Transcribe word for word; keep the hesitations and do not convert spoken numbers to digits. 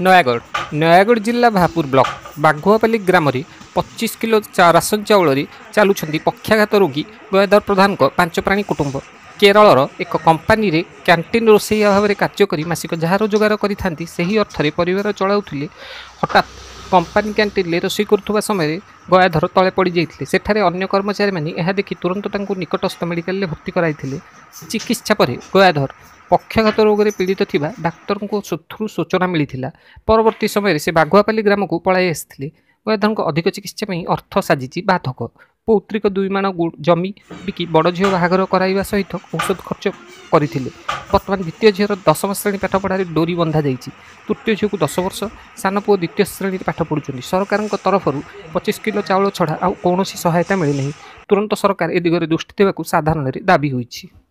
ନୟାଗଡ଼ ନୟାଗଡ଼ ଜିଲ୍ଲା ଭାପୁର ବ୍ଲକ ବାଘୁଆପାଲି ଗ୍ରାମରେ ପଚିଶ କିଲୋ ରାସନ ଚାଉଳରେ ଚାଲୁଛନ୍ତି ପକ୍ଷାଘାତ ରୋଗୀ ଗୟାଧର ପ୍ରଧାନଙ୍କ ପାଞ୍ଚ ପ୍ରାଣୀ କୁଟୁମ୍ବ। କେରଳର ଏକ କମ୍ପାନୀରେ କ୍ୟାଣ୍ଟିନ୍ ରୋଷେଇଆ ଭାବରେ କାର୍ଯ୍ୟ କରି ମାସିକ ଯାହା ରୋଜଗାର କରିଥାନ୍ତି ସେହି ଅର୍ଥରେ ପରିବାର ଚଳାଉଥିଲେ। ହଠାତ୍ କମ୍ପାନୀ କ୍ୟାଣ୍ଟିନ୍ରେ ରୋଷେଇ କରୁଥିବା ସମୟରେ ଗୟାଧର ତଳେ ପଡ଼ିଯାଇଥିଲେ। ସେଠାରେ ଅନ୍ୟ କର୍ମଚାରୀମାନେ ଏହା ଦେଖି ତୁରନ୍ତ ତାଙ୍କୁ ନିକଟସ୍ଥ ମେଡ଼ିକାଲରେ ଭର୍ତ୍ତି କରାଇଥିଲେ। ଚିକିତ୍ସା ପରେ ଗୟାଧର ପକ୍ଷାଘାତ ରୋଗରେ ପୀଡ଼ିତ ଥିବା ଡାକ୍ତରଙ୍କ ସୂତ୍ରରୁ ସୂଚନା ମିଳିଥିଲା। ପରବର୍ତ୍ତୀ ସମୟରେ ସେ ବାଘୁଆପାଲି ଗ୍ରାମକୁ ପଳାଇ ଆସିଥିଲେ। ଗୟାଧରଙ୍କ ଅଧିକ ଚିକିତ୍ସା ପାଇଁ ଅର୍ଥ ସାଜିଛି ବାଧକ। ପୌତ୍ରିକ ଦୁଇ ମାଣ ଜମି ବିକି ବଡ଼ ଝିଅ ବାହାଘର କରାଇବା ସହିତ ଔଷଧ ଖର୍ଚ୍ଚ କରିଥିଲେ। ବର୍ତ୍ତମାନ ଦ୍ୱିତୀୟ ଝିଅର ଦଶମ ଶ୍ରେଣୀ ପାଠପଢ଼ାରେ ଡୋରି ବନ୍ଧା ଯାଇଛି। ତୃତୀୟ ଝିଅକୁ ଦଶ ବର୍ଷ, ସାନ ପୁଅ ଦ୍ୱିତୀୟ ଶ୍ରେଣୀରେ ପାଠ ପଢ଼ୁଛନ୍ତି। ସରକାରଙ୍କ ତରଫରୁ ପଚିଶ କିଲୋ ଚାଉଳ ଛଡ଼ା ଆଉ କୌଣସି ସହାୟତା ମିଳିନାହିଁ। ତୁରନ୍ତ ସରକାର ଏ ଦିଗରେ ଦୃଷ୍ଟି ଦେବାକୁ ସାଧାରଣରେ ଦାବି ହୋଇଛି।